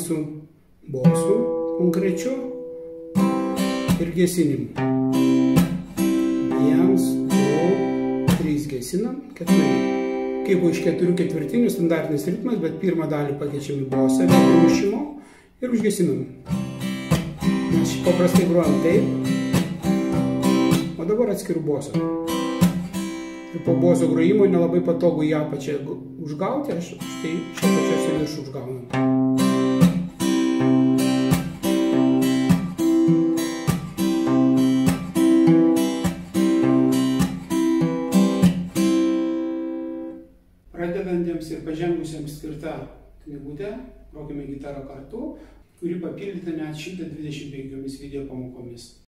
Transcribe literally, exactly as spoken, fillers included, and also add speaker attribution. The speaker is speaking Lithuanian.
Speaker 1: su bosu konkrečiu ir gesinimu. Vienas, du, trys gesinam, keturi. Kaip iš keturių ketvirtinių standartinis ritmas, bet pirmą dalį pakeičiam į bosą, mušimo ir užgesinam. Mes paprastai grojam taip, o dabar atskiriu bosą. Ir po boso grojimo nelabai patogu į apačią užgauti, aš štai čia pačios į viršų užgaunam. Pradedantiems ir pažengusiems skirta knygutė Grokime gitarą kartu, kuri papildyta net šimtas dvidešimt penkiomis video pamokomis.